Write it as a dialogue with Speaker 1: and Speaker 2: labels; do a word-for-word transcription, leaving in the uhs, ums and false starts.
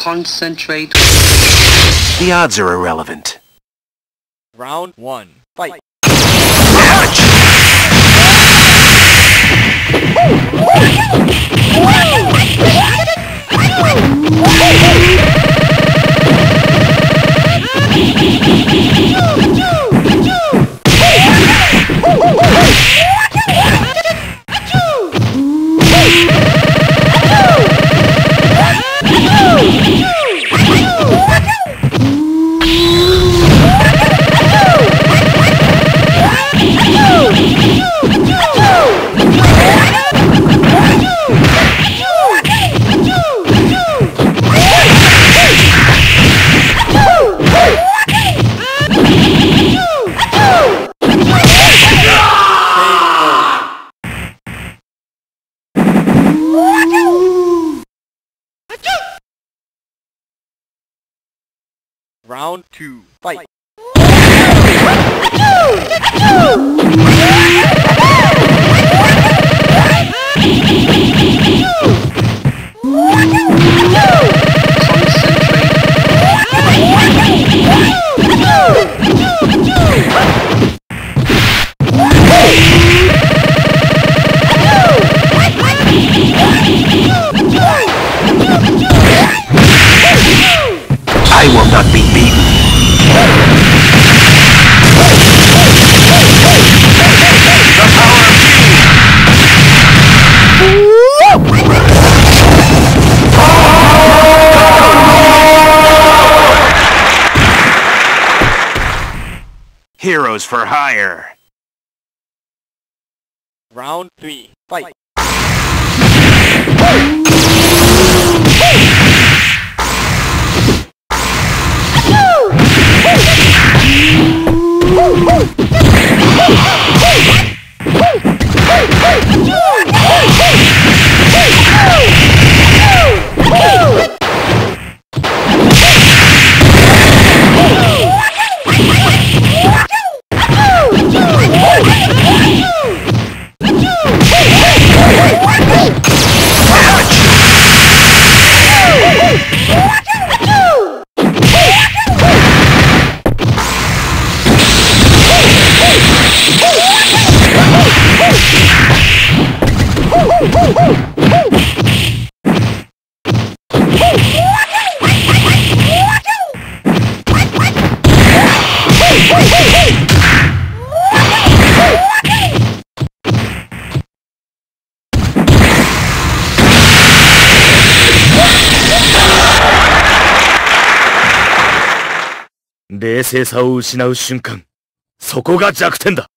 Speaker 1: Concentrate.
Speaker 2: The odds are irrelevant.
Speaker 3: Round one. Fight.
Speaker 2: Damage!
Speaker 3: Round two. Fight.
Speaker 2: I will not be beaten. The power of King! Heroes for hire.
Speaker 3: Round three. Fight.
Speaker 4: 冷静さを失う瞬間、そこが弱点だ。